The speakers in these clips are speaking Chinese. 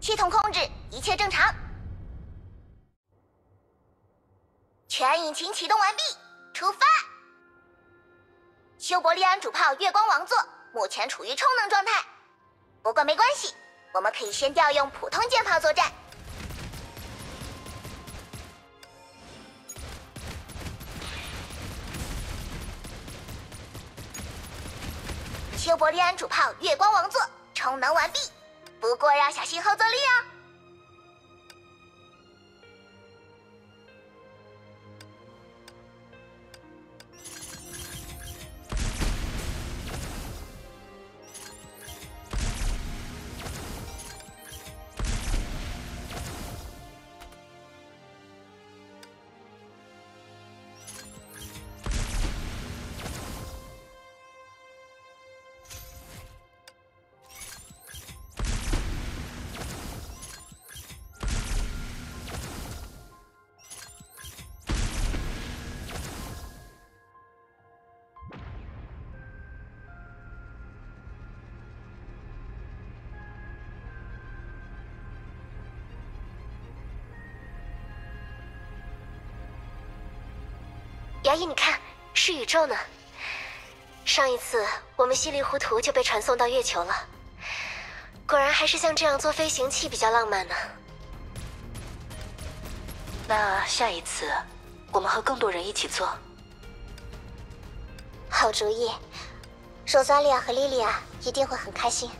系统控制，一切正常。全引擎启动完毕，出发。修伯利安主炮月光王座目前处于充能状态，不过没关系，我们可以先调用普通舰炮作战。修伯利安主炮月光王座充能完毕，不过要小心后坐力哦。 牙医，你看，是宇宙呢。上一次我们稀里糊涂就被传送到月球了，果然还是像这样做飞行器比较浪漫呢。 那下一次，我们和更多人一起做。 好主意，ro萨利亚和莉莉亚一定会很开心。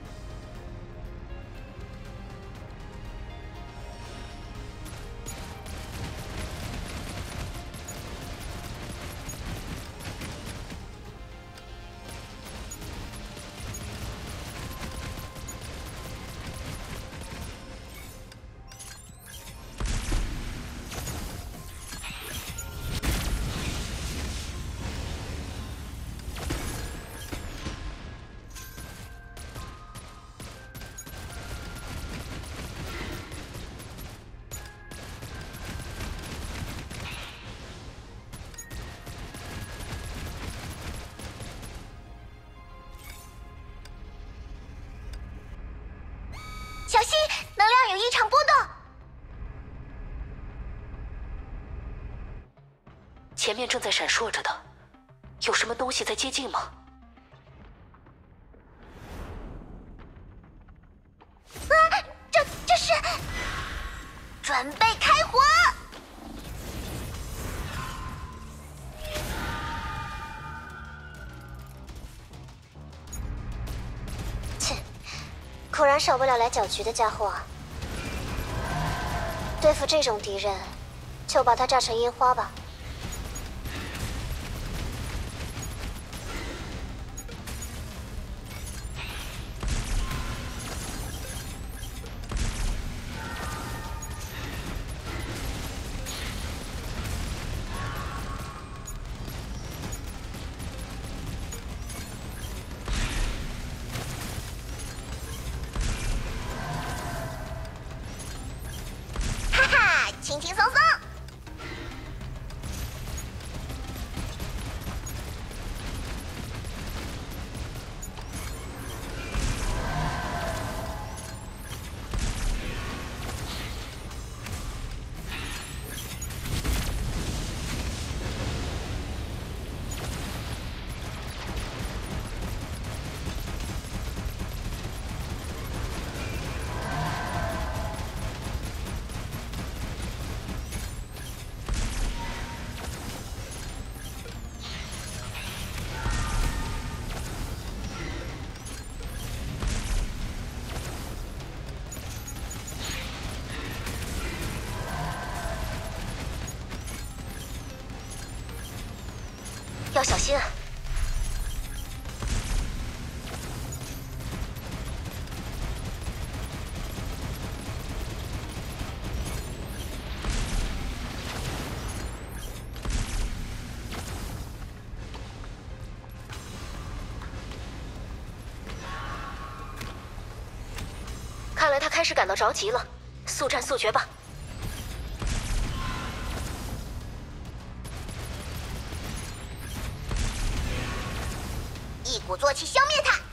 小心，能量有异常波动。 前面正在闪烁着的，有什么东西在接近吗？ 啊，这是，准备开火！ 切，果然少不了来搅局的家伙。对付这种敌人，就把他炸成烟花吧。 轻轻松松。 要小心啊！看来他开始感到着急了，速战速决吧！ 一鼓作气消灭他！